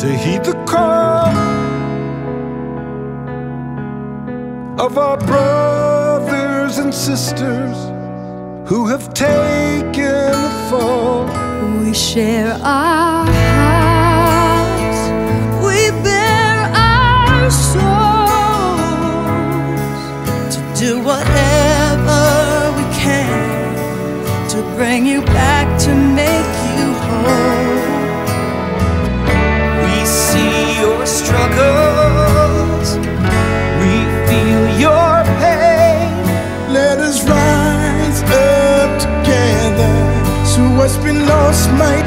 to heed the call of our brothers and sisters who have taken the fall. We share our hearts, we bear our souls to do whatever we can to bring you back, to make you whole. We see your struggles, we feel your pain. Let us rise up together so what's been lost might